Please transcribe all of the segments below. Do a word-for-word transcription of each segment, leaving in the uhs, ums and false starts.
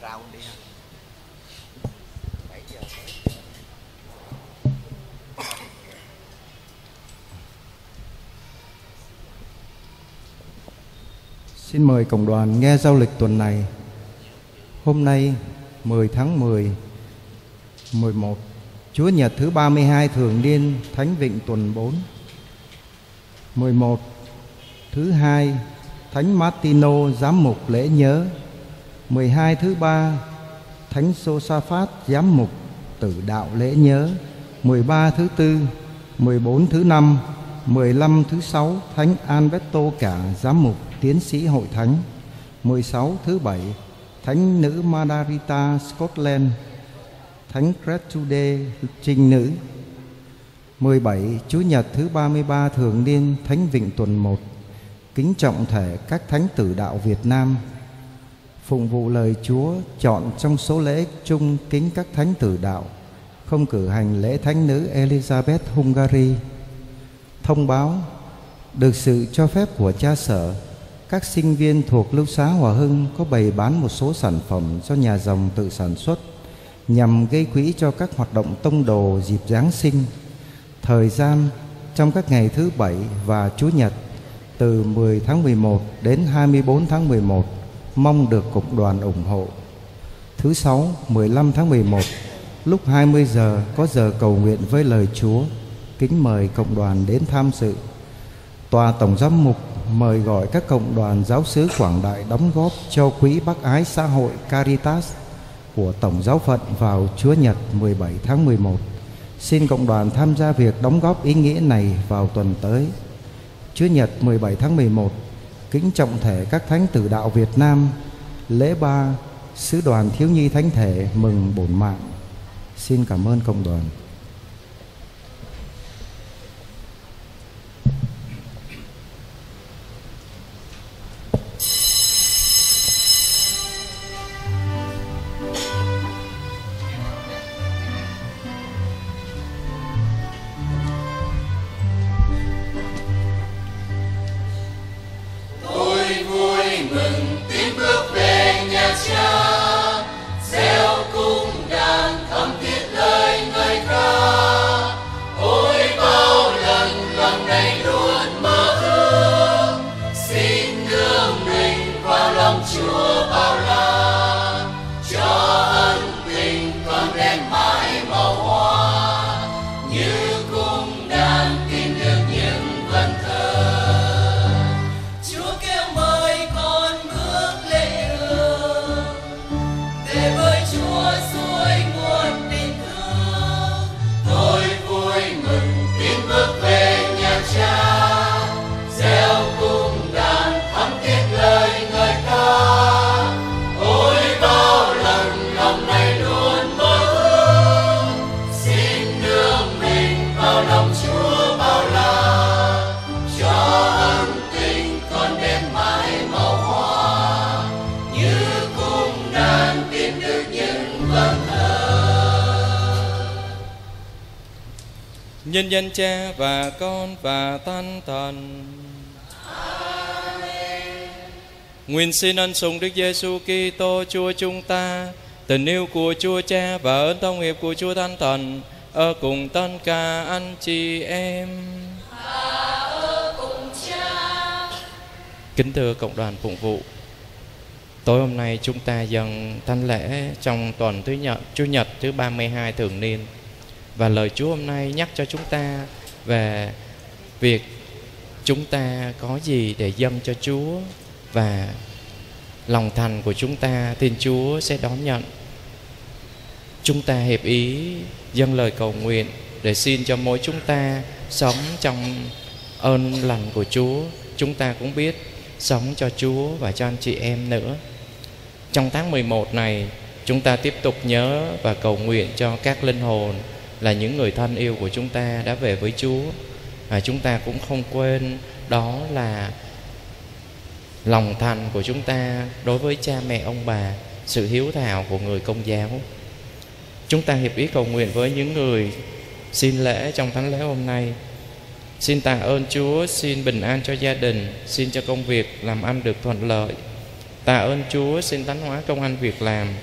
rau đi ha. Xin mời cộng đoàn nghe giao lịch tuần này. Hôm nay mười tháng mười, mười một, Chúa Nhật thứ ba mươi hai thường niên Thánh Vịnh tuần bốn. mười một, thứ hai, Thánh Martino giám mục lễ nhớ. mười hai, thứ ba, Thánh Josaphat giám mục tử đạo lễ nhớ. mười ba, thứ tư. mười bốn, thứ năm. mười lăm, thứ sáu, Thánh Alberto cả giám mục tiến sĩ hội thánh. mười sáu, thứ bảy, Thánh nữ Margarita Scotland, Thánh Gertrude trinh nữ. mười bảy, Chủ nhật thứ ba mươi ba thường niên Thánh Vịnh tuần một. Kính trọng thể các thánh tử đạo Việt Nam. Phụng vụ lời Chúa chọn trong số lễ chung kính các thánh tử đạo, không cử hành lễ thánh nữ Elizabeth Hungary. Thông báo được sự cho phép của cha sở, các sinh viên thuộc Lưu xá Hòa Hưng có bày bán một số sản phẩm do nhà dòng tự sản xuất nhằm gây quỹ cho các hoạt động tông đồ dịp Giáng sinh. Thời gian trong các ngày thứ Bảy và Chủ nhật từ mười tháng mười một đến hai mươi bốn tháng mười một, mong được cộng đoàn ủng hộ. Thứ Sáu, mười lăm tháng mười một, lúc hai mươi giờ có giờ cầu nguyện với lời Chúa. Kính mời cộng đoàn đến tham dự. Tòa Tổng giám mục mời gọi các cộng đoàn giáo xứ Quảng Đại đóng góp cho quỹ bác ái xã hội Caritas của Tổng giáo phận vào Chúa nhật mười bảy tháng mười một. Xin cộng đoàn tham gia việc đóng góp ý nghĩa này vào tuần tới. Chúa nhật mười bảy tháng mười một, kính trọng thể các thánh tử đạo Việt Nam. Lễ ba, Sứ đoàn Thiếu nhi Thánh thể mừng bổn mạng. Xin cảm ơn cộng đoàn. Nhân danh Cha và Con và Thánh Thần. Amen. Nguyện xin ân sủng Đức Giêsu Kitô Chúa chúng ta, tình yêu của Chúa Cha và ơn thông hiệp của Chúa Thánh Thần ở cùng tất cả anh chị em. Và ở cùng Cha. Kính thưa cộng đoàn phụng vụ, tối hôm nay chúng ta dâng thánh lễ trong tuần thứ nhật, Chủ nhật thứ ba mươi hai thường niên. Và lời Chúa hôm nay nhắc cho chúng ta về việc chúng ta có gì để dâng cho Chúa, và lòng thành của chúng ta Thiên Chúa sẽ đón nhận. Chúng ta hiệp ý dâng lời cầu nguyện để xin cho mỗi chúng ta sống trong ơn lành của Chúa. Chúng ta cũng biết sống cho Chúa và cho anh chị em nữa. Trong tháng mười một này, chúng ta tiếp tục nhớ và cầu nguyện cho các linh hồn là những người thân yêu của chúng ta đã về với Chúa. Và chúng ta cũng không quên đó là lòng thành của chúng ta đối với cha mẹ ông bà, sự hiếu thảo của người Công giáo. Chúng ta hiệp ý cầu nguyện với những người xin lễ trong thánh lễ hôm nay. Xin tạ ơn Chúa, xin bình an cho gia đình, xin cho công việc làm ăn được thuận lợi. Tạ ơn Chúa, xin tánh hóa công ăn việc làm,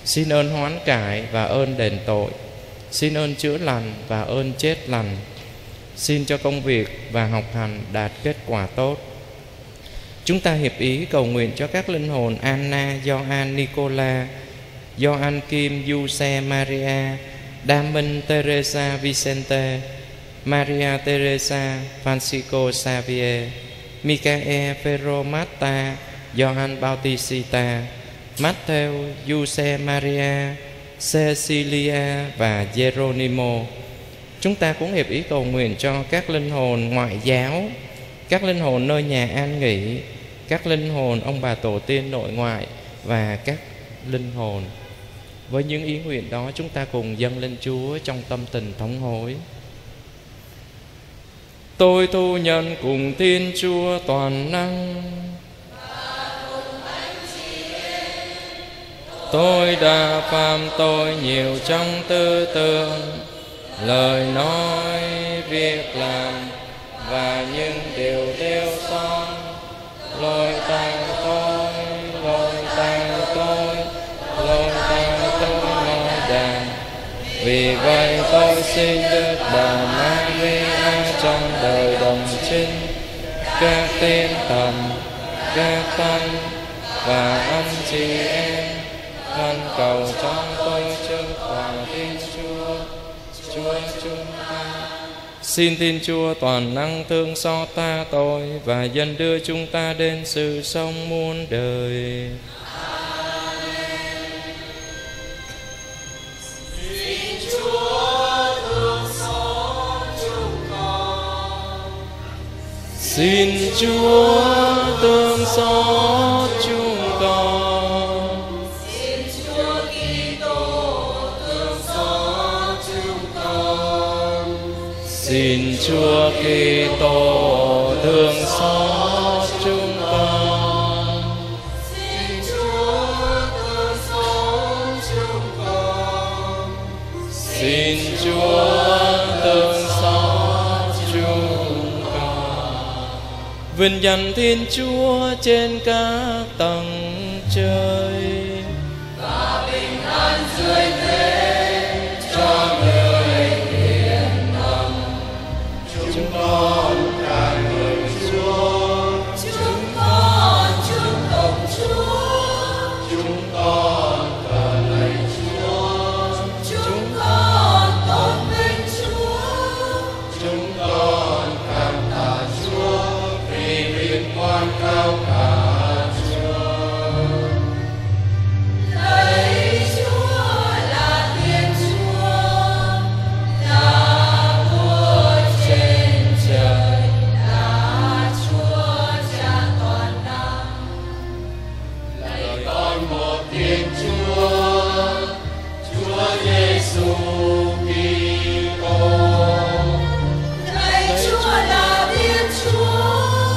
xin ơn hoán cải và ơn đền tội, xin ơn chữa lành và ơn chết lành, xin cho công việc và học hành đạt kết quả tốt. Chúng ta hiệp ý cầu nguyện cho các linh hồn Anna, Gioan Nicola, Gioan Kim, Giuse Maria, Đam Minh Teresa Vicente, Maria Teresa Francisco Xavier, Micael Ferro Mata, Gioan Bautista, Matthew, Giuse Maria, Cecilia và Geronimo. Chúng ta cũng hiệp ý cầu nguyện cho các linh hồn ngoại giáo, các linh hồn nơi nhà an nghỉ, các linh hồn ông bà tổ tiên nội ngoại và các linh hồn. Với những ý nguyện đó, chúng ta cùng dâng lên Chúa trong tâm tình thống hối. Tôi thu nhận cùng Thiên Chúa toàn năng, tôi đã phạm tội nhiều trong tư tưởng, lời nói, việc làm và những điều tiêu son. Lỗi tại tôi, lỗi tại tôi, lỗi tại tôi nói đàn. Vì vậy tôi xin Đức Bà Maria trong đời đồng trinh, các tiên thần, các thánh và anh chị em khẩn cầu trong tôi trước Tòa Thiên Chúa, Chúa chúng ta. Xin Thiên Chúa toàn năng thương xót ta tội và dần đưa chúng ta đến sự sống muôn đời. Xin Chúa thương xót chúng con. Xin Chúa thương xót chúng con. Xin Chúa Kitô thương xót chúng con. Xin Chúa Kitô thương xót chúng con. Xin Chúa thương xót chúng con. Xin Chúa thương xót chúng con. Vinh danh Thiên Chúa trên các tầng trời, Và bình an dưới thế cho người hiền lòng. chúng con ca ngợi Chúa, Chúng con chúc tụng Chúa. chúng con thờ lạy Chúa, Chúng con tôn vinh Chúa. chúng con cảm tạ Chúa vì vinh quang cao cả Chúa. Lạy Chúa là Thiên Chúa, là vua trên trời, là Chúa Cha toàn năng. Lạy con một Thiên Chúa, Chúa Giêsu Kitô. Lạy Chúa là Thiên Chúa,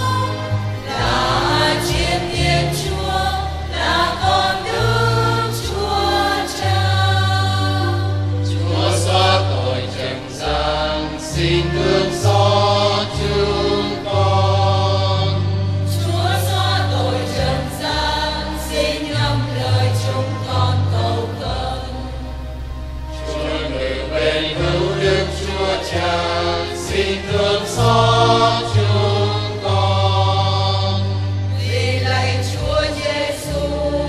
là Chiến Thiên Chúa, là con Đức Chúa Cha. Chúa xóa tội trần gian, xin thương xót chúng con. Chúa xóa tội trần gian, xin nhắm lời chúng con cầu khẩn. Chúa ngự bên hữu Đức Chúa Cha, xin thương xót chúng con. Vì lạy Chúa Giêsu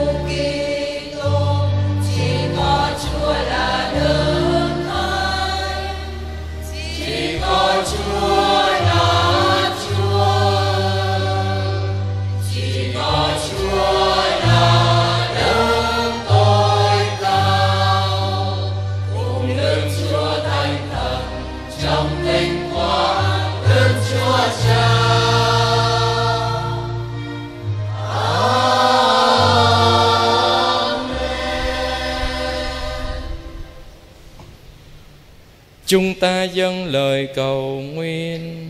Kitô, chỉ có Chúa là Đức Thánh, chỉ có Chúa là Chúa, chỉ có Chúa là Đấng tối cao, cùng Đức Chúa Thánh Thần trong vinh quang Đức Chúa Cha. Chúng ta dâng lời cầu nguyện.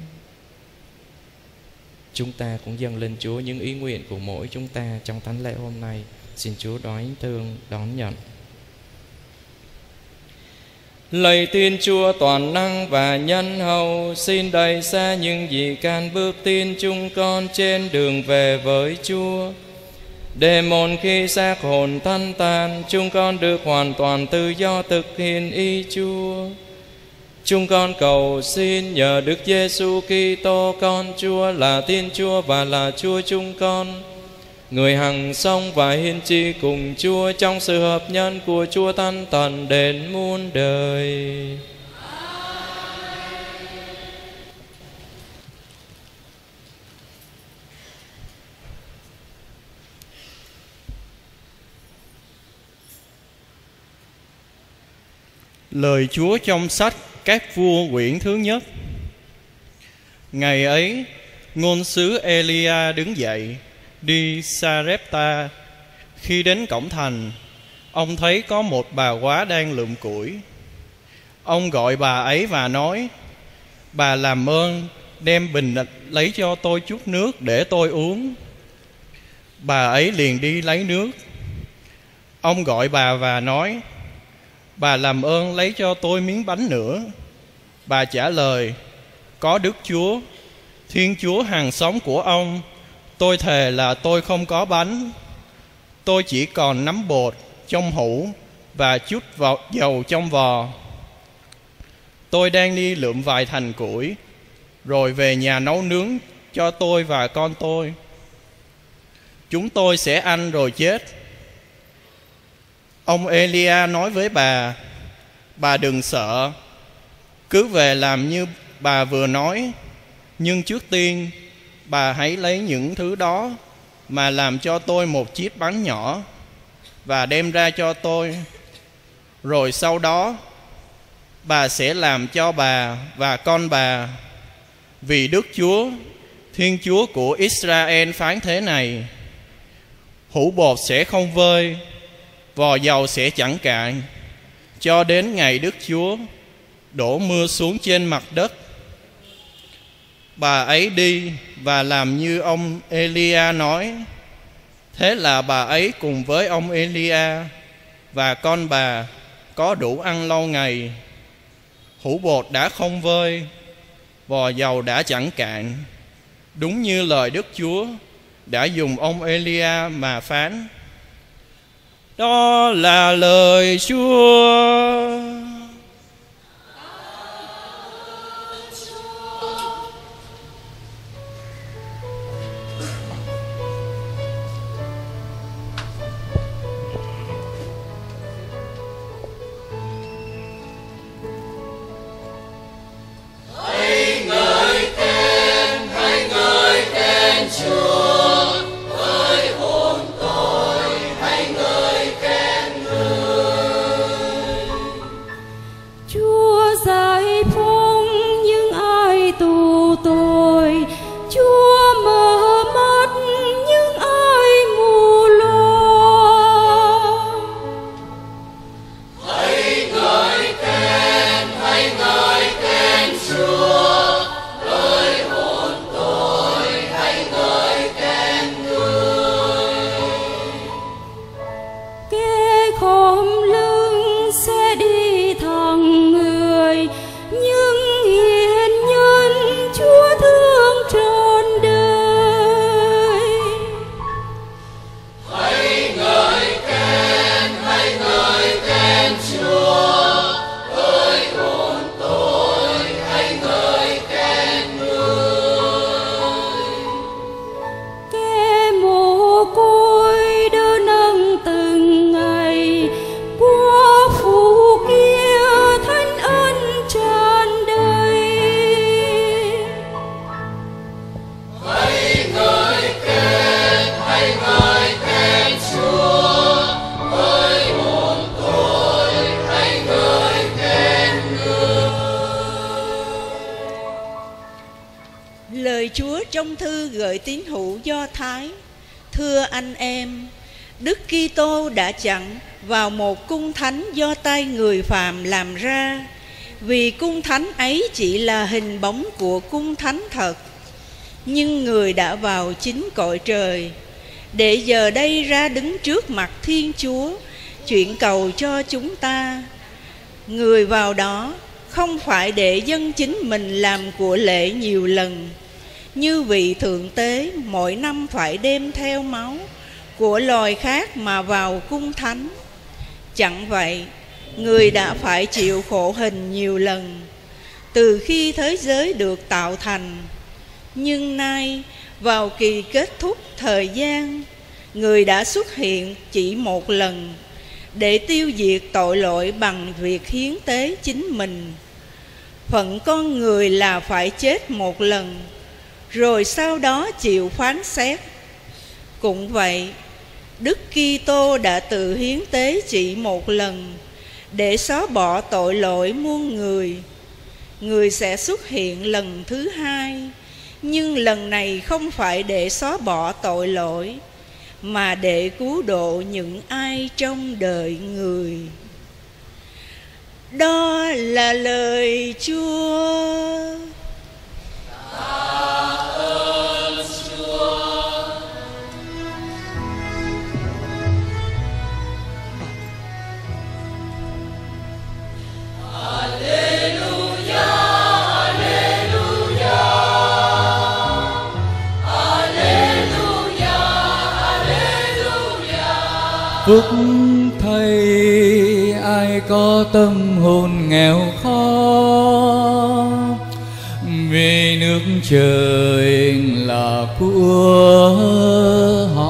Chúng ta cũng dâng lên Chúa những ý nguyện của mỗi chúng ta trong thánh lễ hôm nay. Xin Chúa đoán thương đón nhận. Lạy Thiên Chúa toàn năng và nhân hậu, xin đẩy xa những gì can bước tin chúng con trên đường về với Chúa. Để một khi xác hồn thân tan, chúng con được hoàn toàn tự do thực hiện ý Chúa. Chúng con cầu xin nhờ Đức Giêsu Kitô con Chúa là Thiên Chúa và là Chúa chúng con, người hằng sống và hiến chi cùng Chúa trong sự hợp nhân của Chúa Thánh Thần đến muôn đời. Lời Chúa trong sách Các Vua quyển thứ nhất. Ngày ấy, ngôn sứ Elia đứng dậy đi Sarepta. Khi đến cổng thành, ông thấy có một bà góa đang lượm củi. Ông gọi bà ấy và nói: Bà làm ơn đem bình lấy cho tôi chút nước để tôi uống. Bà ấy liền đi lấy nước. Ông gọi bà và nói: Bà làm ơn lấy cho tôi miếng bánh nữa. Bà trả lời: Có Đức Chúa, Thiên Chúa hàng sống của ông, tôi thề là tôi không có bánh. Tôi chỉ còn nắm bột trong hũ và chút vào dầu trong vò. Tôi đang đi lượm vài thành củi, rồi về nhà nấu nướng cho tôi và con tôi. Chúng tôi sẽ ăn rồi chết. Ông Elia nói với bà: Bà đừng sợ, cứ về làm như bà vừa nói. Nhưng trước tiên bà hãy lấy những thứ đó mà làm cho tôi một chiếc bánh nhỏ và đem ra cho tôi. Rồi sau đó bà sẽ làm cho bà và con bà. Vì Đức Chúa, Thiên Chúa của Israel phán thế này: Hũ bột sẽ không vơi, vò dầu sẽ chẳng cạn, cho đến ngày Đức Chúa đổ mưa xuống trên mặt đất. Bà ấy đi và làm như ông Elia nói. Thế là bà ấy cùng với ông Elia và con bà có đủ ăn lâu ngày. Hũ bột đã không vơi, vò dầu đã chẳng cạn, đúng như lời Đức Chúa đã dùng ông Elia mà phán. Đó là lời Chúa. Lời Chúa trong thư gửi tín hữu Do Thái. Thưa anh em, Đức Kitô đã chặn vào một cung thánh do tay người phàm làm ra, vì cung thánh ấy chỉ là hình bóng của cung thánh thật. Nhưng người đã vào chính cõi trời, để giờ đây ra đứng trước mặt Thiên Chúa, chuyển cầu cho chúng ta. Người vào đó không phải để dân chính mình làm của lễ nhiều lần, như vị thượng tế mỗi năm phải đem theo máu của loài khác mà vào cung thánh. Chẳng vậy, người đã phải chịu khổ hình nhiều lần từ khi thế giới được tạo thành. Nhưng nay, vào kỳ kết thúc thời gian, người đã xuất hiện chỉ một lần để tiêu diệt tội lỗi bằng việc hiến tế chính mình. Phận con người là phải chết một lần, rồi sau đó chịu phán xét. Cũng vậy, Đức Kitô đã tự hiến tế chỉ một lần để xóa bỏ tội lỗi muôn người. Người sẽ xuất hiện lần thứ hai, nhưng lần này không phải để xóa bỏ tội lỗi, mà để cứu độ những ai trong đời người. Đó là lời Chúa. Phúc thay ai có tâm hồn nghèo khó, vì nước trời là của họ.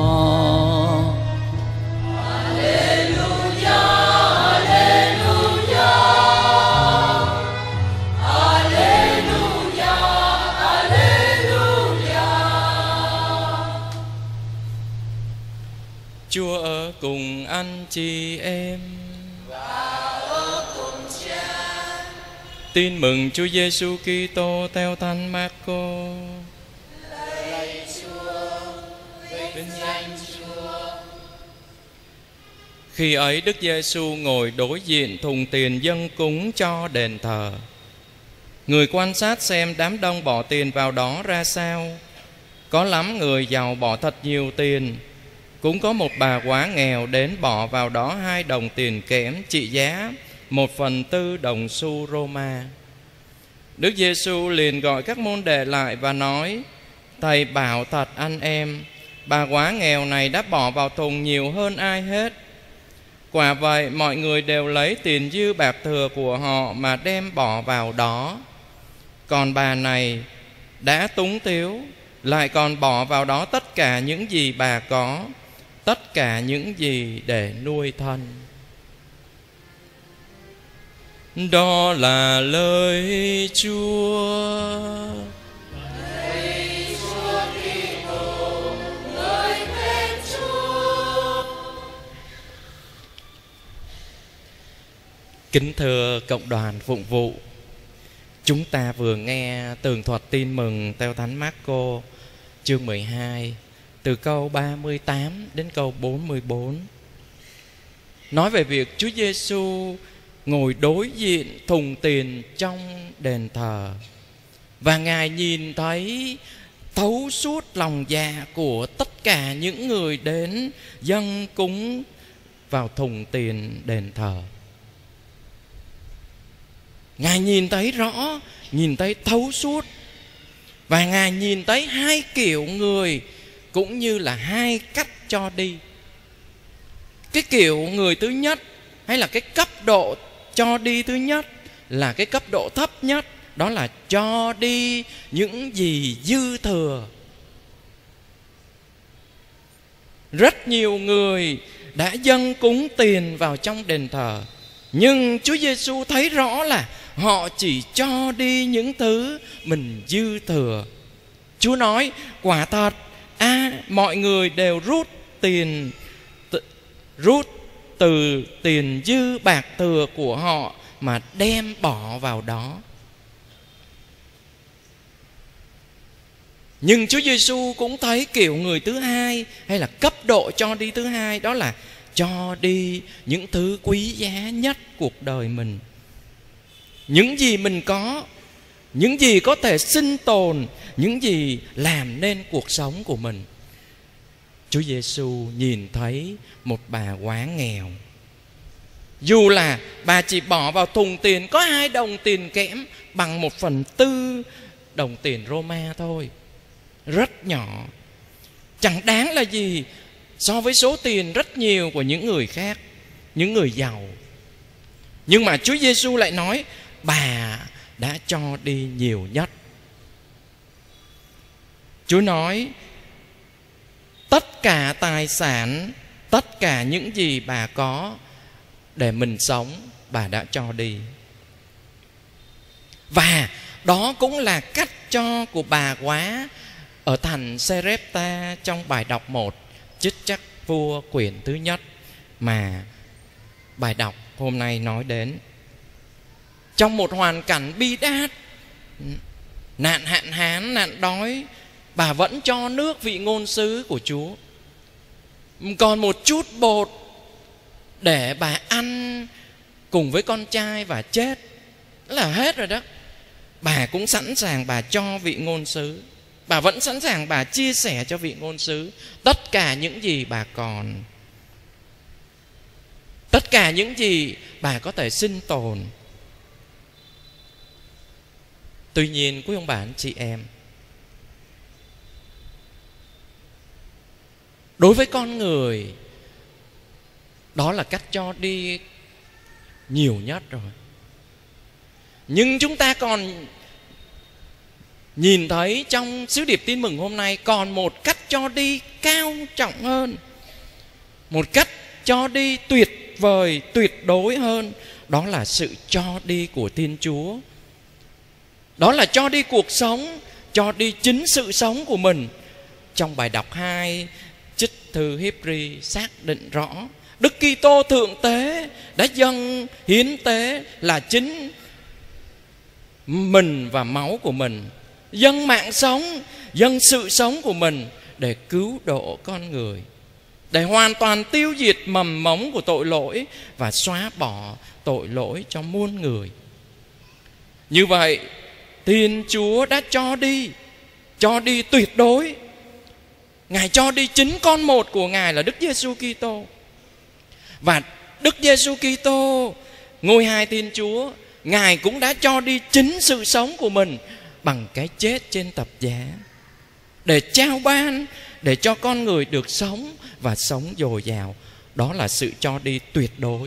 Chúa ở cùng anh chị em và ở cùng Cha. Tin mừng Chúa Giêsu Kitô theo Thánh Marco. Lạy Chúa, vinh danh Chúa. Khi ấy Đức Giêsu ngồi đối diện thùng tiền dâng cúng cho đền thờ. Người quan sát xem đám đông bỏ tiền vào đó ra sao. Có lắm người giàu bỏ thật nhiều tiền. Cũng có một bà quá nghèo đến bỏ vào đó hai đồng tiền kẽm trị giá một phần tư đồng xu Roma. Đức Giêsu liền gọi các môn đệ lại và nói: Thầy bảo thật anh em, bà quá nghèo này đã bỏ vào thùng nhiều hơn ai hết. Quả vậy mọi người đều lấy tiền dư bạc thừa của họ mà đem bỏ vào đó. Còn bà này đã túng thiếu, lại còn bỏ vào đó tất cả những gì bà có, tất cả những gì để nuôi thân. Đó là lời Chúa. Lạy Chúa Kitô, ngợi khen Chúa. Kính thưa cộng đoàn phụng vụ, chúng ta vừa nghe tường thuật tin mừng theo Thánh Marco chương mười hai, từ câu ba mươi tám đến câu bốn mươi bốn, nói về việc Chúa Giêsu ngồi đối diện thùng tiền trong đền thờ, và Ngài nhìn thấy thấu suốt lòng dạ của tất cả những người đến dâng cúng vào thùng tiền đền thờ. Ngài nhìn thấy rõ, nhìn thấy thấu suốt, và Ngài nhìn thấy hai kiểu người cũng như là hai cách cho đi. Cái kiểu người thứ nhất, hay là cái cấp độ cho đi thứ nhất, là cái cấp độ thấp nhất, đó là cho đi những gì dư thừa. Rất nhiều người đã dâng cúng tiền vào trong đền thờ, nhưng Chúa Giêsu thấy rõ là họ chỉ cho đi những thứ mình dư thừa. Chúa nói: quả thật, à, mọi người đều rút tiền t- rút từ tiền dư bạc thừa của họ mà đem bỏ vào đó. Nhưng Chúa Giêsu cũng thấy kiểu người thứ hai, hay là cấp độ cho đi thứ hai, đó là cho đi những thứ quý giá nhất cuộc đời mình. Những gì mình có, những gì có thể sinh tồn, những gì làm nên cuộc sống của mình. Chúa Giêsu nhìn thấy một bà quá nghèo. Dù là bà chỉ bỏ vào thùng tiền có hai đồng tiền kẽm bằng một phần tư đồng tiền Roma thôi, rất nhỏ, chẳng đáng là gì so với số tiền rất nhiều của những người khác, những người giàu. Nhưng mà Chúa Giêsu lại nói bà đã cho đi nhiều nhất. Chúa nói tất cả tài sản, tất cả những gì bà có để mình sống, bà đã cho đi. Và đó cũng là cách cho của bà quá ở thành Sarepta trong bài đọc một, Chích Chắc Vua quyển thứ nhất mà bài đọc hôm nay nói đến. Trong một hoàn cảnh bi đát, nạn hạn hán, nạn đói, bà vẫn cho nước vị ngôn sứ của Chúa. Còn một chút bột để bà ăn cùng với con trai và chết là hết rồi đó. Bà cũng sẵn sàng bà cho vị ngôn sứ. Bà vẫn sẵn sàng bà chia sẻ cho vị ngôn sứ tất cả những gì bà còn, tất cả những gì bà có thể sinh tồn. Tuy nhiên quý ông bà anh chị em, đối với con người, đó là cách cho đi nhiều nhất rồi. Nhưng chúng ta còn nhìn thấy trong sứ điệp tin mừng hôm nay còn một cách cho đi cao trọng hơn, một cách cho đi tuyệt vời, tuyệt đối hơn. Đó là sự cho đi của Thiên Chúa. Đó là cho đi cuộc sống, cho đi chính sự sống của mình. Trong bài đọc hai, trích thư Hebri xác định rõ Đức Kitô thượng tế đã dâng hiến tế là chính mình và máu của mình, dâng mạng sống, dâng sự sống của mình để cứu độ con người, để hoàn toàn tiêu diệt mầm mống của tội lỗi và xóa bỏ tội lỗi cho muôn người. Như vậy, Thiên Chúa đã cho đi, cho đi tuyệt đối. Ngài cho đi chính con một của Ngài là Đức Giêsu Kitô. Và Đức Giêsu Kitô, ngôi hai Thiên Chúa, Ngài cũng đã cho đi chính sự sống của mình bằng cái chết trên thập giá, để trao ban, để cho con người được sống và sống dồi dào. Đó là sự cho đi tuyệt đối.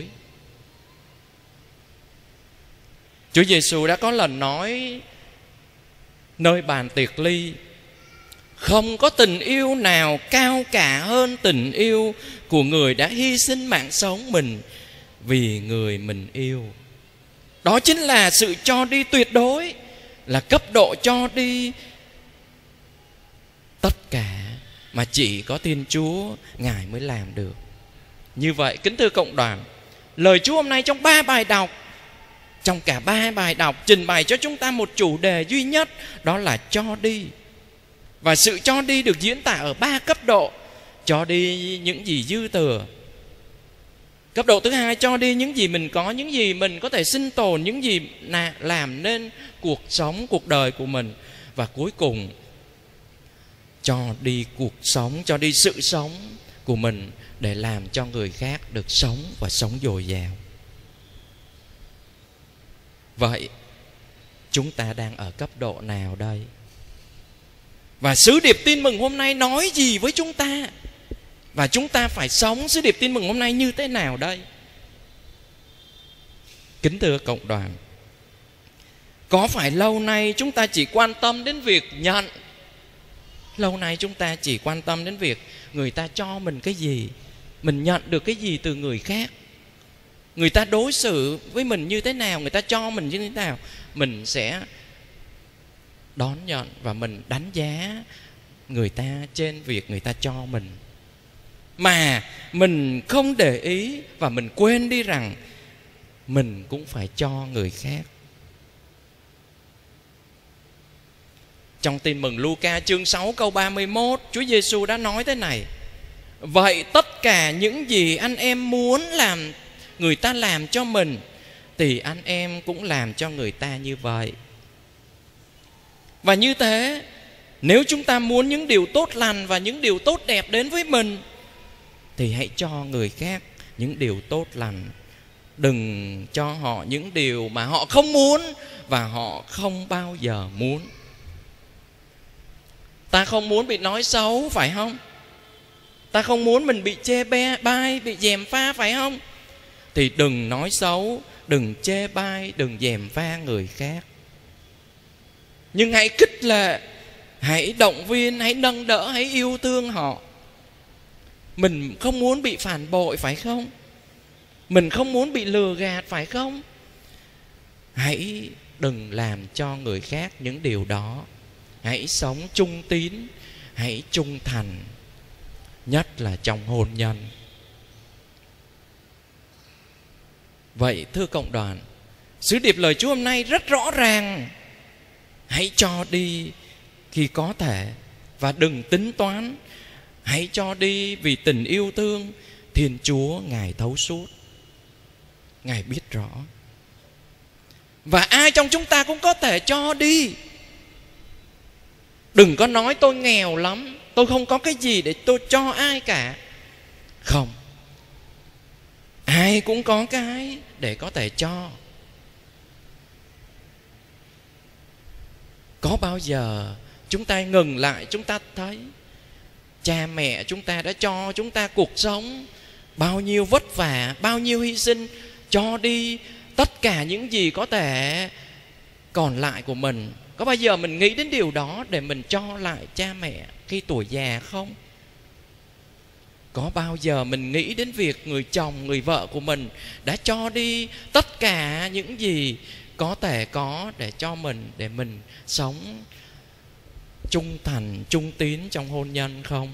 Chúa Giêsu đã có lần nói nơi bàn tiệc ly: không có tình yêu nào cao cả hơn tình yêu của người đã hy sinh mạng sống mình vì người mình yêu. Đó chính là sự cho đi tuyệt đối, là cấp độ cho đi tất cả mà chỉ có Thiên Chúa Ngài mới làm được. Như vậy, kính thưa cộng đoàn, lời Chúa hôm nay trong ba bài đọc, trong cả ba bài đọc trình bày cho chúng ta một chủ đề duy nhất, đó là cho đi. Và sự cho đi được diễn tả ở ba cấp độ. Cho đi những gì dư thừa. Cấp độ thứ hai, cho đi những gì mình có, những gì mình có thể sinh tồn, những gì làm nên cuộc sống, cuộc đời của mình. Và cuối cùng, cho đi cuộc sống, cho đi sự sống của mình để làm cho người khác được sống và sống dồi dào. Vậy, chúng ta đang ở cấp độ nào đây? Và sứ điệp tin mừng hôm nay nói gì với chúng ta? Và chúng ta phải sống sứ điệp tin mừng hôm nay như thế nào đây? Kính thưa cộng đoàn, có phải lâu nay chúng ta chỉ quan tâm đến việc nhận? Lâu nay chúng ta chỉ quan tâm đến việc người ta cho mình cái gì, mình nhận được cái gì từ người khác, người ta đối xử với mình như thế nào, người ta cho mình như thế nào, mình sẽ đón nhận và mình đánh giá người ta trên việc người ta cho mình. Mà mình không để ý và mình quên đi rằng mình cũng phải cho người khác. Trong tin mừng Luca chương sáu câu ba mươi mốt, Chúa Giêsu đã nói thế này: vậy tất cả những gì anh em muốn làm người ta làm cho mình thì anh em cũng làm cho người ta như vậy. Và như thế, nếu chúng ta muốn những điều tốt lành và những điều tốt đẹp đến với mình thì hãy cho người khác những điều tốt lành. Đừng cho họ những điều mà họ không muốn và họ không bao giờ muốn. Ta không muốn bị nói xấu, phải không? Ta không muốn mình bị chê bai, bị gièm pha, phải không? Thì đừng nói xấu, đừng chê bai, đừng gièm pha người khác. Nhưng hãy khích lệ, hãy động viên, hãy nâng đỡ, hãy yêu thương họ. Mình không muốn bị phản bội, phải không? Mình không muốn bị lừa gạt, phải không? Hãy đừng làm cho người khác những điều đó. Hãy sống trung tín, hãy trung thành, nhất là trong hôn nhân. Vậy thưa cộng đoàn, sứ điệp lời Chúa hôm nay rất rõ ràng. Hãy cho đi khi có thể và đừng tính toán. Hãy cho đi vì tình yêu thương. Thiên Chúa Ngài thấu suốt, Ngài biết rõ. Và ai trong chúng ta cũng có thể cho đi. Đừng có nói tôi nghèo lắm, tôi không có cái gì để tôi cho ai cả. Không, ai cũng có cái để có thể cho. Có bao giờ chúng ta ngừng lại, chúng ta thấy cha mẹ chúng ta đã cho chúng ta cuộc sống, bao nhiêu vất vả, bao nhiêu hy sinh, cho đi tất cả những gì có thể còn lại của mình. Có bao giờ mình nghĩ đến điều đó để mình cho lại cha mẹ khi tuổi già không? Có bao giờ mình nghĩ đến việc người chồng, người vợ của mình đã cho đi tất cả những gì có thể có để cho mình, để mình sống trung thành, trung tín trong hôn nhân không?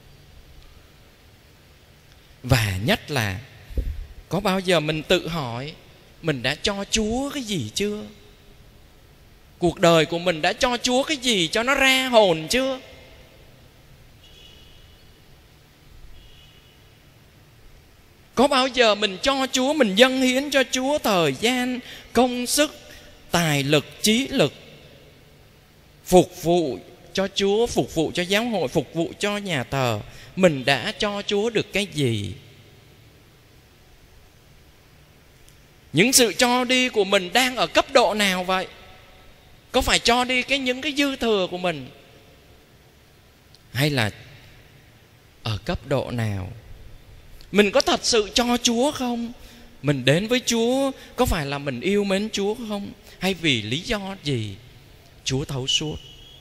Và nhất là có bao giờ mình tự hỏi mình đã cho Chúa cái gì chưa? Cuộc đời của mình đã cho Chúa cái gì cho nó ra hồn chưa? Có bao giờ mình cho Chúa, mình dâng hiến cho Chúa thời gian, công sức, tài lực, trí lực, phục vụ cho Chúa, phục vụ cho giáo hội, phục vụ cho nhà thờ, mình đã cho Chúa được cái gì? Những sự cho đi của mình đang ở cấp độ nào vậy? Có phải cho đi cái những cái dư thừa của mình, hay là ở cấp độ nào? Mình có thật sự cho Chúa không? Mình đến với Chúa có phải là mình yêu mến Chúa không? Hay vì lý do gì? Chúa thấu suốt.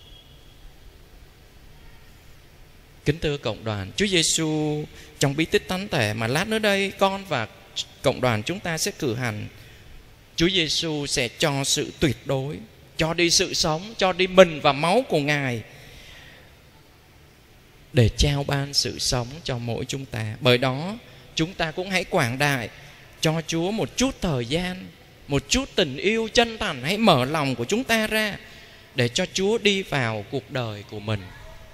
Kính thưa cộng đoàn, Chúa Giêsu trong bí tích thánh thể mà lát nữa đây con và cộng đoàn chúng ta sẽ cử hành, Chúa Giêsu sẽ cho sự tuyệt đối, cho đi sự sống, cho đi mình và máu của Ngài để trao ban sự sống cho mỗi chúng ta. Bởi đó chúng ta cũng hãy quảng đại cho Chúa một chút thời gian, một chút tình yêu chân thành. Hãy mở lòng của chúng ta ra để cho Chúa đi vào cuộc đời của mình.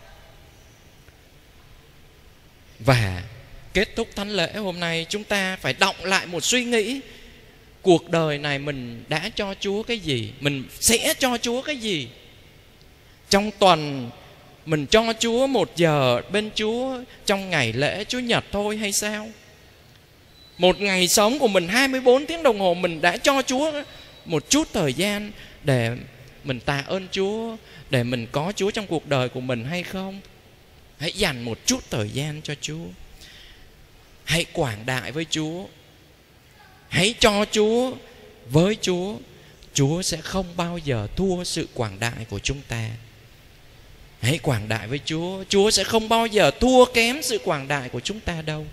Và kết thúc thánh lễ hôm nay, chúng ta phải đọng lại một suy nghĩ. Cuộc đời này mình đã cho Chúa cái gì? Mình sẽ cho Chúa cái gì? Trong tuần mình cho Chúa một giờ bên Chúa trong ngày lễ Chúa Nhật thôi hay sao? Một ngày sống của mình hai mươi bốn tiếng đồng hồ, mình đã cho Chúa một chút thời gian để mình tạ ơn Chúa, để mình có Chúa trong cuộc đời của mình hay không? Hãy dành một chút thời gian cho Chúa. Hãy quảng đại với Chúa. Hãy cho Chúa. Với Chúa, Chúa sẽ không bao giờ thua sự quảng đại của chúng ta. Hãy quảng đại với Chúa. Chúa sẽ không bao giờ thua kém sự quảng đại của chúng ta đâu.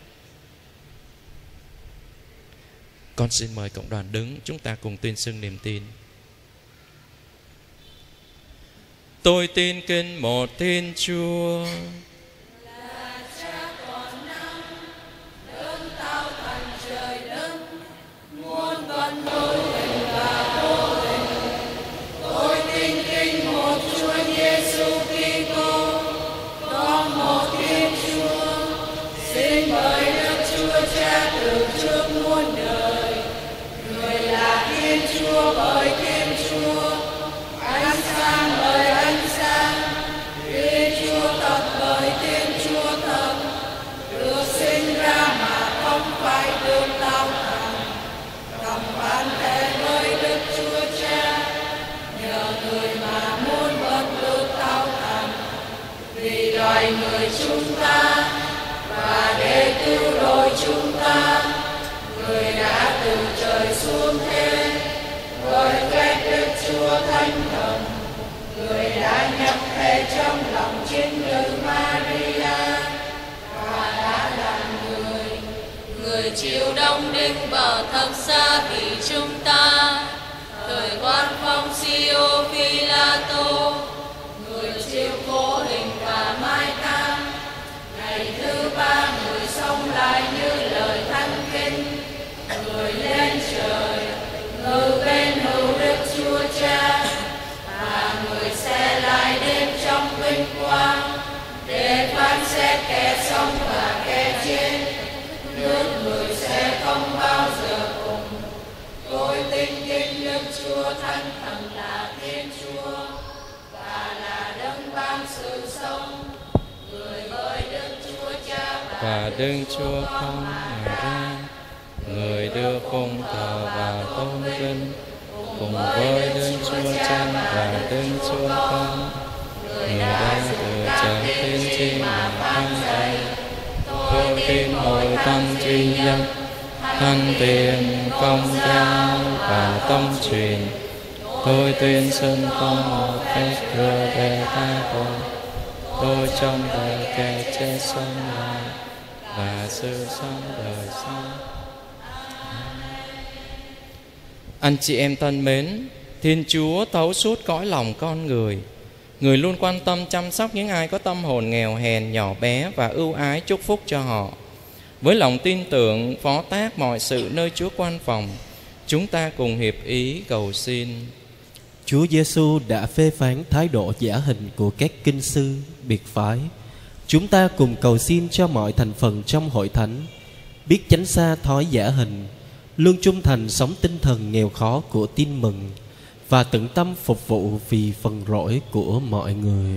Con xin mời cộng đoàn đứng, chúng ta cùng tuyên xưng niềm tin. Tôi tin kính một Thiên Chúa, người chúng ta và cứu rỗi chúng ta. Người đã từ trời xuống thế, gọi phép Đức Chúa Thánh Thần. Người đã nhập thể trong lòng chính nữ Maria và đã làm người. Người chịu đóng đinh vào thập giá vì chúng ta. Thời quan phong Siô Phi-la-tô, người chịu khổ hình và mai táng. Ngày thứ ba người sống lại như lời thánh kinh. Người lên trời, ngự bên hữu Đức Chúa Cha, và người sẽ lại đến trong vinh quang để phán xét kẻ sống và kẻ chết. Nước người sẽ không bao giờ cùng. Tôi tin kính Đức Chúa Thánh Thần là Thiên Chúa và là đấng ban sự sống, người với Đức Chúa Cha và Đức Chúa Con Ngài ra, người đưa phụng thờ và tôn vinh cùng với Đức Chúa Cha và Đức Chúa Con. Người đã từ trời tiên tri mà phán dạy. Tôi tin hội thánh duy nhất, thánh tiền công giáo và tông truyền. Tôi tuyên xưng có một phép thừa để tha tội. Tôi trong đời kẻ chết sống lại và sự sống đời sau. Anh chị em thân mến, Thiên Chúa thấu suốt cõi lòng con người. Người luôn quan tâm chăm sóc những ai có tâm hồn nghèo hèn, nhỏ bé và ưu ái chúc phúc cho họ. Với lòng tin tưởng phó tác mọi sự nơi Chúa quan phòng, chúng ta cùng hiệp ý cầu xin. Chúa Giêsu đã phê phán thái độ giả hình của các kinh sư, biệt phái. Chúng ta cùng cầu xin cho mọi thành phần trong hội thánh biết tránh xa thói giả hình, luôn trung thành sống tinh thần nghèo khó của tin mừng và tận tâm phục vụ vì phần rỗi của mọi người.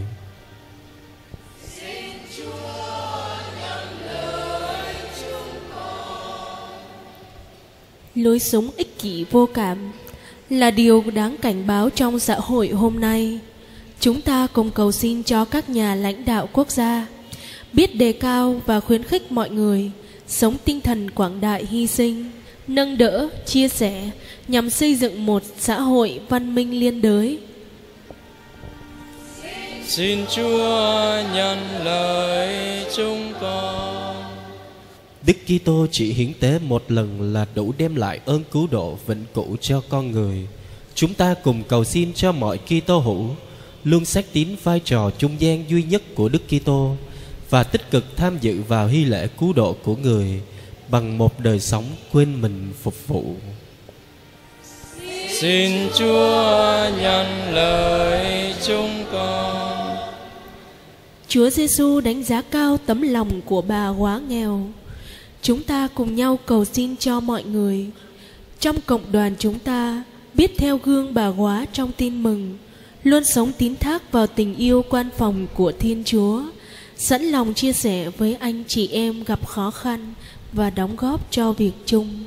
Lối sống ích kỷ vô cảm là điều đáng cảnh báo trong xã hội hôm nay. Chúng ta cùng cầu xin cho các nhà lãnh đạo quốc gia biết đề cao và khuyến khích mọi người sống tinh thần quảng đại hy sinh, nâng đỡ, chia sẻ nhằm xây dựng một xã hội văn minh liên đới. Xin Chúa nhận lời chúng con. Đức Kitô chỉ hiến tế một lần là đủ đem lại ơn cứu độ vĩnh cửu cho con người. Chúng ta cùng cầu xin cho mọi Kitô hữu luôn xác tín vai trò trung gian duy nhất của Đức Kitô và tích cực tham dự vào hy lễ cứu độ của người bằng một đời sống quên mình phục vụ. Xin Chúa nhận lời chúng con. Chúa Giêsu đánh giá cao tấm lòng của bà góa nghèo. Chúng ta cùng nhau cầu xin cho mọi người trong cộng đoàn chúng ta biết theo gương bà góa trong tin mừng, luôn sống tín thác vào tình yêu quan phòng của Thiên Chúa, sẵn lòng chia sẻ với anh chị em gặp khó khăn và đóng góp cho việc chung.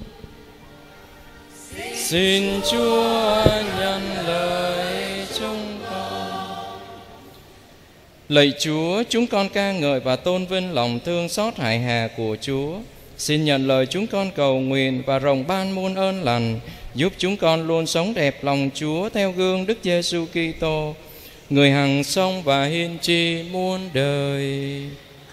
Xin Chúa nhận lời chúng con. Lạy Chúa, chúng con ca ngợi và tôn vinh lòng thương xót hài hà của Chúa. Xin nhận lời chúng con cầu nguyện và rộng ban muôn ơn lành, giúp chúng con luôn sống đẹp lòng Chúa theo gương Đức Giêsu Kitô, người hằng sống và hiên tri muôn đời.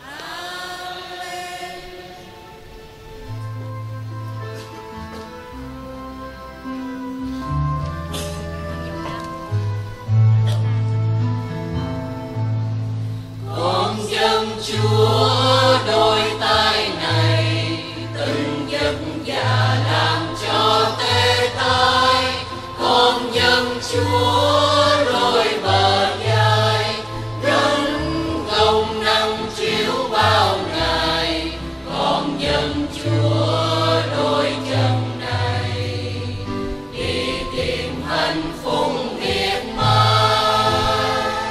Con dâng Chúa đôi tay này, từng giấc dạ làm cho tê tái. Con dâng Chúa đôi bờ vai, gánh gồng nắng chiếu bao ngày. Con dâng Chúa đôi chân này, đi tìm hạnh phúc miệt mài.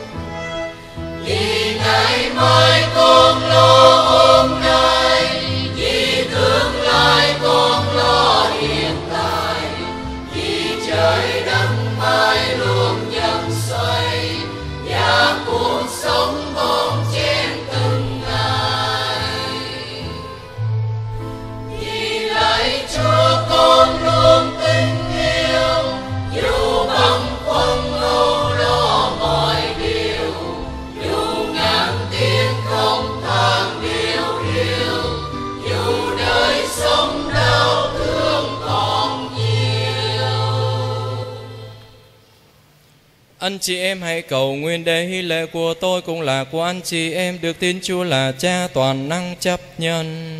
Vì ngày mai con lo hôm nay, vì tương lai con lo Anh chị em hãy cầu nguyện để hy lễ của tôi cũng là của anh chị em được tin Chúa là Cha toàn năng chấp nhận.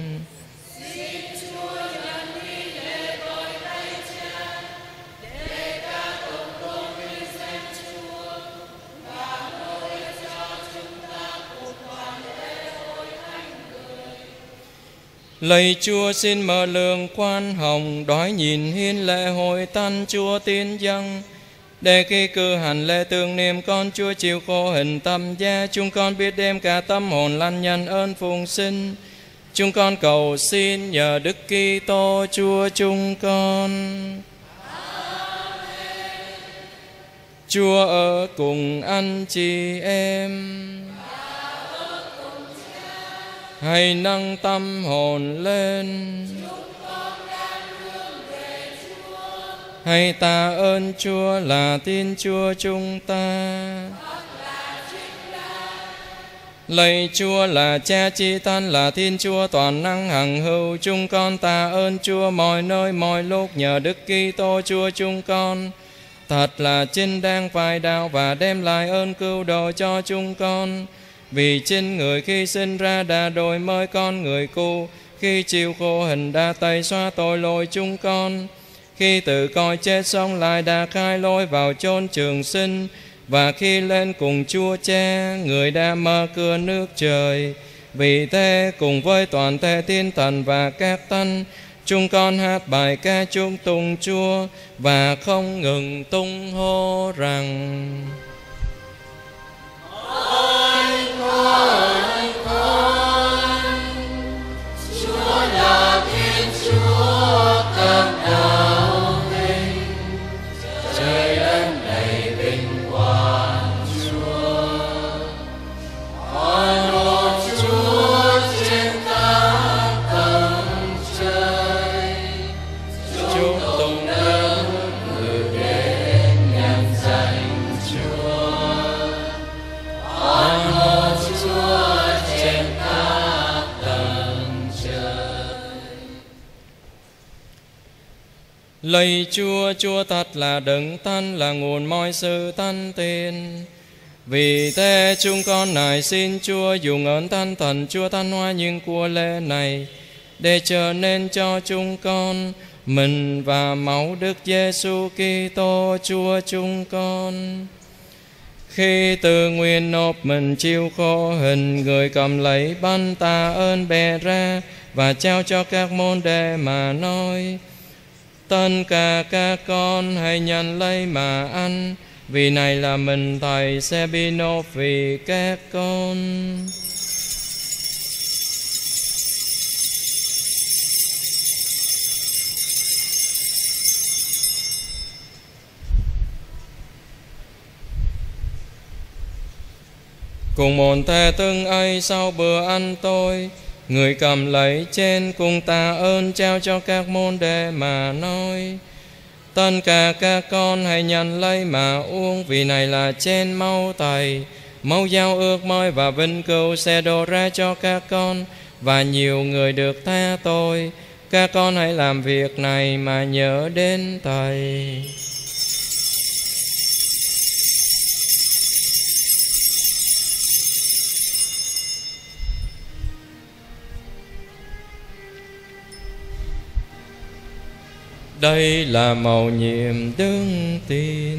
Lạy Chúa, xin mở lượng quan hồng, đói nhìn hiến lễ hội tân Chúa tiên dâng, để khi cử hành lễ tưởng niệm con Chúa chịu khổ hình tâm gia, chúng con biết đem cả tâm hồn lăn nhân ơn phụng sinh. Chúng con cầu xin nhờ Đức Kitô Chúa chúng con. Chúa ở cùng anh chị em. Hãy nâng tâm hồn lên. Hãy tạ ơn Chúa là tin Chúa chúng ta. Lạy Chúa là Cha chi tân, là Thiên Chúa toàn năng hằng hữu, chúng con tạ ơn Chúa mọi nơi mọi lúc nhờ Đức Kitô Chúa chúng con. Thật là chính đang phải đạo và đem lại ơn cứu độ cho chúng con. Vì chính người khi sinh ra đã đổi mới con người cũ, khi chịu khổ hình đã tẩy xóa tội lỗi chúng con. Khi từ cõi chết sống lại đã khai lối vào chốn trường sinh, và khi lên cùng Chúa Cha, người đã mở cửa nước trời. Vì thế cùng với toàn thể thiên thần và các thánh, chúng con hát bài ca chúc tụng Chúa và không ngừng tung hô rằng: Ôi con, con, Chúa là Thiên Chúa cấp đạo vinh, trời đất đầy vinh quang Chúa. Con một Chúa trên các tầng trời, chúc tụng đức ngự đến nhân danh Chúa. Con một Chúa trên các tầng trời. Lạy Chúa, Chúa thật là đấng tân, là nguồn mọi sự tân tiền. Vì thế chúng con nài xin Chúa dùng ơn thanh thần Chúa thanh hóa những của lễ này, để trở nên cho chúng con mình và máu Đức Giêsu Kitô Chúa chúng con. Khi tự nguyện nộp mình chịu khổ hình, người cầm lấy bánh tạ ơn bè ra và trao cho các môn đệ mà nói: tất cả các con hãy nhận lấy mà ăn, vì này là mình Thầy sẽ bị nộp vì các con. Cùng một thể tương ấy sau bữa ăn tôi, người cầm lấy trên cùng tạ ơn trao cho các môn đệ mà nói: tất cả các con hãy nhận lấy mà uống, vì này là trên máu Thầy, máu giao ước mới và vinh cửu sẽ đổ ra cho các con và nhiều người được tha tội. Các con hãy làm việc này mà nhớ đến Thầy. Đây là mầu nhiệm đức tin.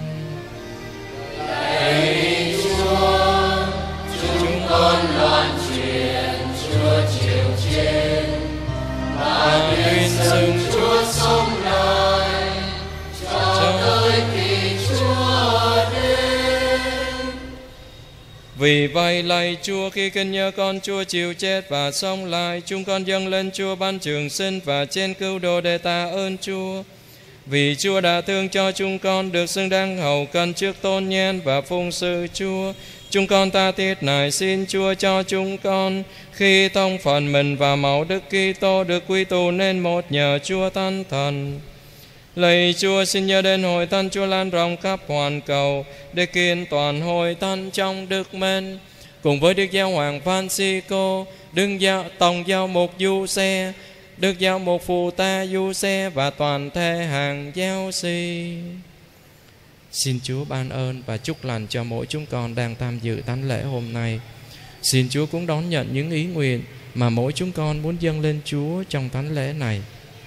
Lạy Chúa, chúng con loan truyền Chúa chiều trên, và tuyên xưng Chúa sống lại cho tới khi Chúa đến. Vì vậy lạy Chúa, khi kinh nhớ con Chúa chịu chết và sống lại, chúng con dâng lên Chúa ban trường sinh và trên cứu độ để tạ ơn Chúa. Vì Chúa đã thương cho chúng con được xứng đáng hầu cận trước tôn nhan và phụng sự Chúa, chúng con tha thiết nài xin Chúa cho chúng con khi thông phần mình và máu Đức Kitô được quy tụ nên một nhờ Chúa Thánh Thần. Lạy Chúa, xin nhớ đến hội thánh Chúa lan rộng khắp hoàn cầu, để kiện toàn hội thánh trong đức mến, cùng với Đức Giáo Hoàng Francisco, Đức Giáo Tổng Giáo Mục Giuse, Đức Giáo Mục Phụ Ta Giuse và toàn thể hàng giáo sĩ. Xin Chúa ban ơn và chúc lành cho mỗi chúng con đang tham dự thánh lễ hôm nay. Xin Chúa cũng đón nhận những ý nguyện mà mỗi chúng con muốn dâng lên Chúa trong thánh lễ này.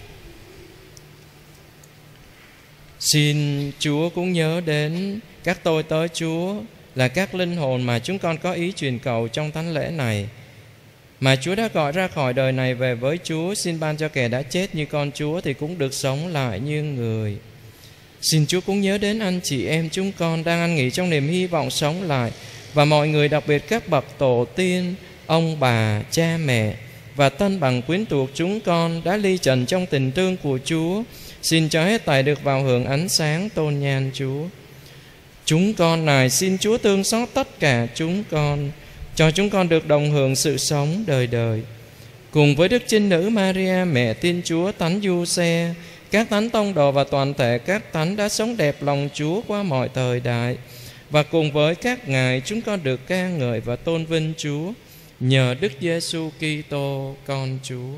Xin Chúa cũng nhớ đến các tôi tớ Chúa là các linh hồn mà chúng con có ý truyền cầu trong thánh lễ này, mà Chúa đã gọi ra khỏi đời này về với Chúa. Xin ban cho kẻ đã chết như con Chúa thì cũng được sống lại như người. Xin Chúa cũng nhớ đến anh chị em chúng con đang ăn nghỉ trong niềm hy vọng sống lại, và mọi người, đặc biệt các bậc tổ tiên, ông bà, cha mẹ và tân bằng quyến thuộc chúng con đã ly trần trong tình thương của Chúa. Xin cho hết thảy được vào hưởng ánh sáng tôn nhan Chúa. Chúng con này xin Chúa thương xót tất cả chúng con, cho chúng con được đồng hưởng sự sống đời đời. Cùng với Đức Trinh Nữ Maria, mẹ Thiên Chúa, Thánh Giuse, các thánh tông đồ và toàn thể các thánh đã sống đẹp lòng Chúa qua mọi thời đại, và cùng với các ngài chúng con được ca ngợi và tôn vinh Chúa nhờ Đức Giêsu Kitô con Chúa.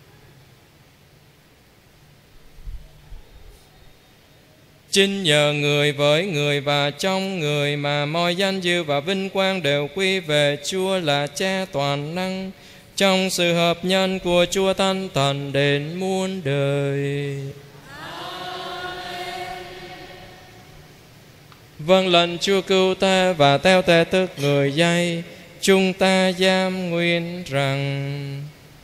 Chính nhờ người, với người và trong người mà mọi danh dự và vinh quang đều quy về Chúa là Cha toàn năng, trong sự hợp nhân của Chúa Thánh Thần đến muôn đời. Vâng lệnh Chúa cứu ta, và theo thể thức người dạy, chúng ta giam nguyện rằng: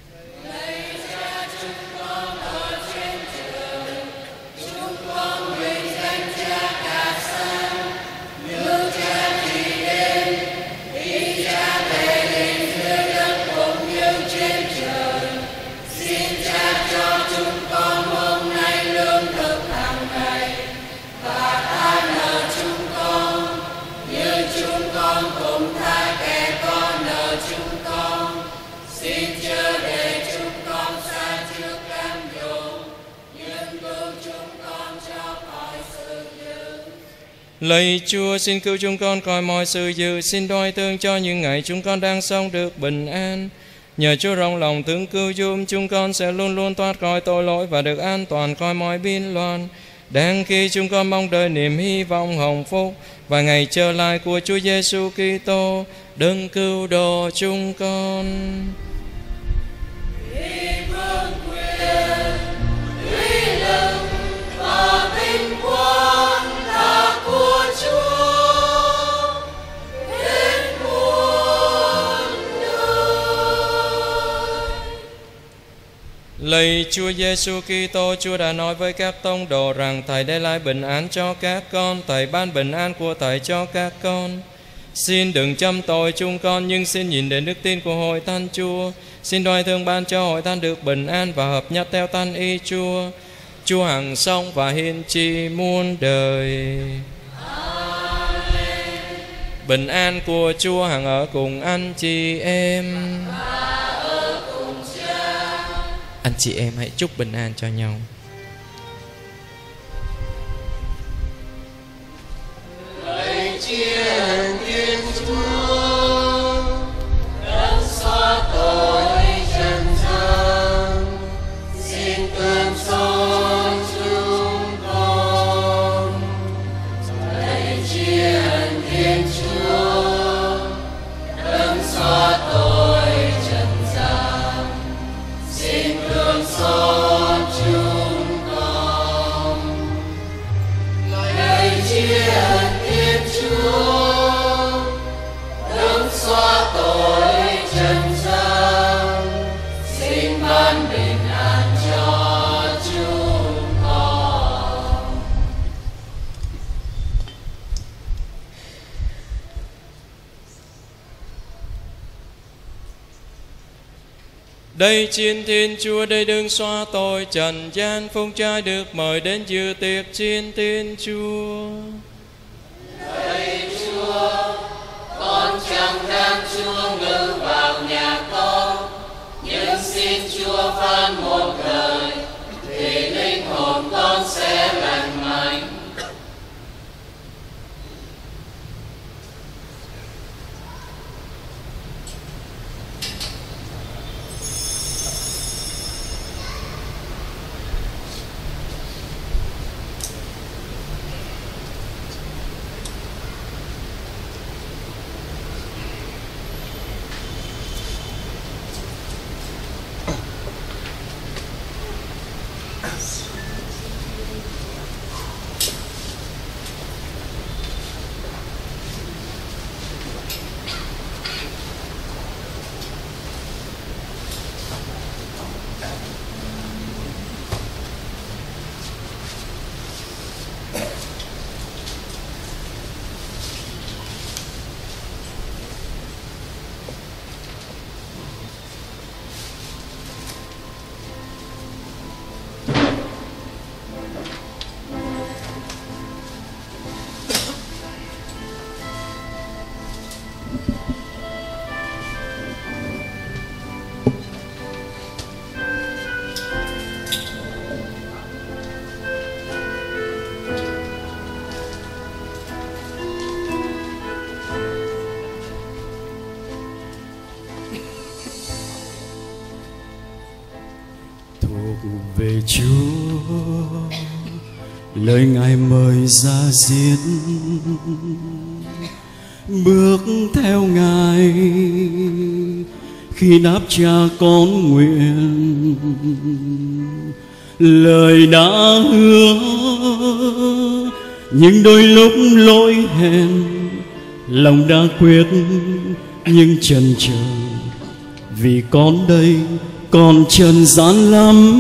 Lạy Chúa, xin cứu chúng con khỏi mọi sự dữ, xin đoái thương cho những ngày chúng con đang sống được bình an. Nhờ Chúa rộng lòng thương cứu giúp, chúng con sẽ luôn luôn thoát khỏi tội lỗi và được an toàn khỏi mọi biên loạn. Đang khi chúng con mong đợi niềm hy vọng hồng phúc và ngày trở lại của Chúa Giêsu Kitô, đấng cứu độ chúng con. Lạy Chúa Giêsu Kitô, Chúa đã nói với các tông đồ rằng Thầy để lại bình an cho các con, Thầy ban bình an của Thầy cho các con. Xin đừng châm tội chúng con, nhưng xin nhìn đến đức tin của hội thánh Chúa. Xin đoái thương ban cho hội thánh được bình an và hợp nhất theo thánh ý Chúa. Chúa hằng sống và hiển trị muôn đời. Amen. Bình an của Chúa hằng ở cùng anh chị em. Anh chị em hãy chúc bình an cho nhau. Lạy Thiên Thiên Chúa, đấng xóa tội trần gian, xin thương xót chúng con. Lạy Thiên Thiên Chúa, đấng xóa tội trần gian, xin thương xót chúng con. Lạy Thiên Thiên Chúa, đấng xóa tội trần gian, xin ban bình an cho chúng con. Đây chiến Thiên Chúa, đây đừng xóa tội trần gian, phúc trai được mời đến dự tiệc chiến Thiên Chúa. Lạy Chúa, con chẳng đáng Chúa ngự vào nhà con, nhưng xin Chúa phán một lời thì linh hồn con sẽ lành mạnh. Về Chúa, lời Ngài mời ra diết, bước theo Ngài khi đáp cha con nguyện. Lời đã hứa nhưng đôi lúc lỗi hẹn, lòng đã quyết nhưng chần chờ, vì con đây còn trần gian lắm.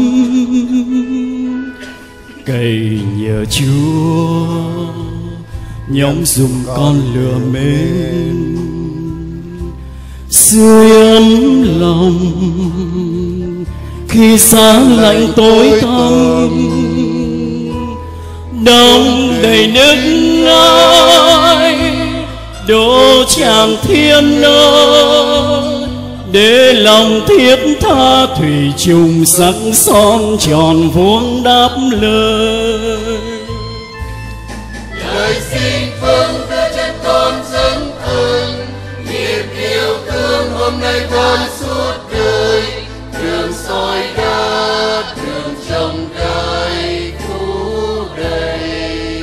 Cậy nhờ Chúa nhóm dùng con lửa mến, sưởi ấm lòng khi giá lạnh tối tăm, đông đầy nước ái đổ tràn thiên ơi, để lòng thiết tha thủy chung sắc son tròn vuông đáp lời. Lời xin vâng đưa chân con dâng ơn, niềm yêu thương hôm nay con suốt đời, đường soi đất, đường trồng cây phú đầy.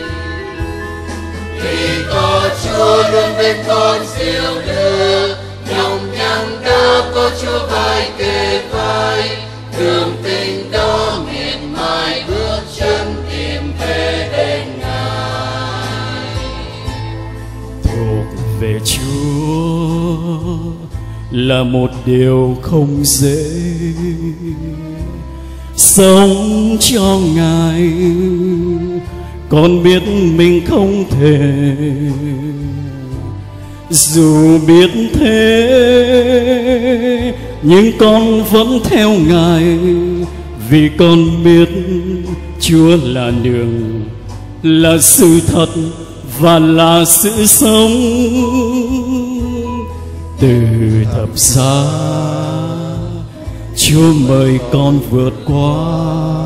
Vì có Chúa luôn bên con dìu đưa, nhọc nhằn đã có Chúa vai kề vai, đường tình đó miệt mài bước chân tìm về bên Ngài. Thuộc về Chúa là một điều không dễ, sống cho Ngài con biết mình không thể, dù biết thế nhưng con vẫn theo Ngài, vì con biết Chúa là đường, là sự thật và là sự sống. Từ thập giá Chúa mời con vượt qua,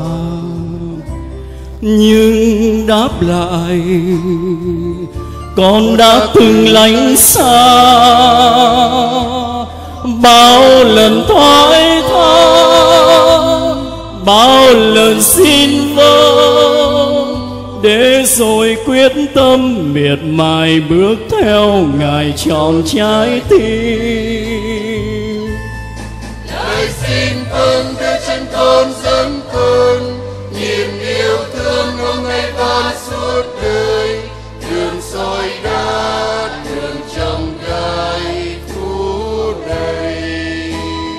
nhưng đáp lại con đã từng lánh xa, bao lần thoái thác, bao lần xin vâng, để rồi quyết tâm miệt mài bước theo Ngài trọn trái tim. Lời xin vâng đưa chân con dâng ơn, niềm yêu thương hôm nay con suốt đời, đường soi đất, đường trồng cây phú đầy.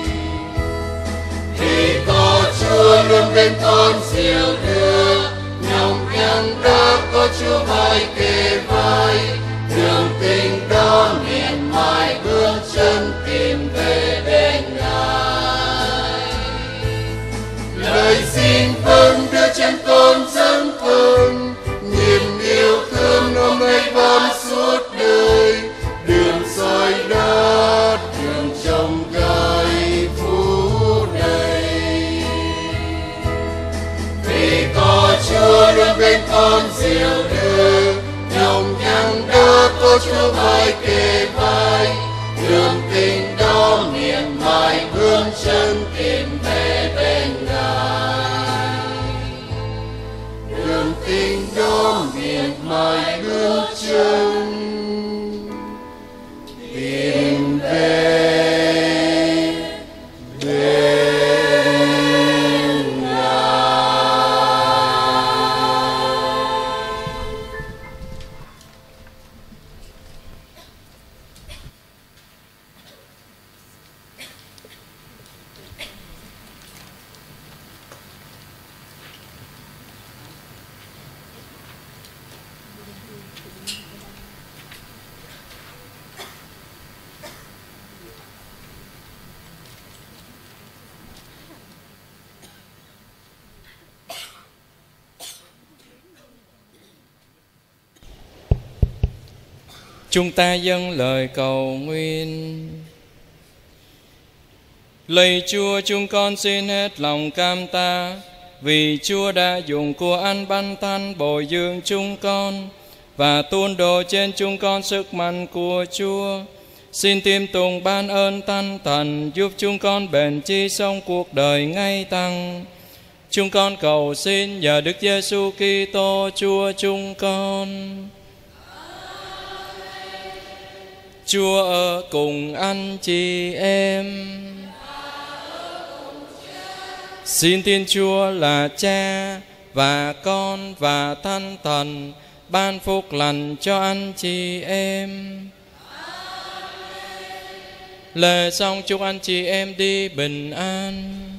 Vì có Chúa luôn bên con dìu đưa, nhọc nhằn đã có Chúa vai kề vai, đường tình đó miệt mài bước chân tìm về bên Ngài. Lời xin vâng đưa chân con dâng ơn, niềm yêu thương hôm nay con suốt đời, đường soi đất, đường trồng cây phú đầy. Vì có Chúa luôn bên con dìu đưa, nhọc nhằn đã có Chúa vai kề vai, đường tình đó miệt mài bước chân tìm về bên Ngài. Đường tình đó miệt mài bước chân tìm về bên Ngài. Chúng ta dâng lời cầu nguyện. Lạy Chúa, chúng con xin hết lòng cam tạ vì Chúa đã dùng của ăn băn tăn bồi dưỡng chúng con và tuôn đổ trên chúng con sức mạnh của Chúa. Xin tiếp tục ban ơn tăn thần giúp chúng con bền chí sống cuộc đời ngay tăng. Chúng con cầu xin nhờ Đức Giêsu Kitô Chúa chúng con. Chúa ở cùng anh chị em. Xin Thiên Chúa là Cha và Con và Thánh Thần ban phúc lành cho anh chị em. Lễ xong chúc anh chị em đi bình an.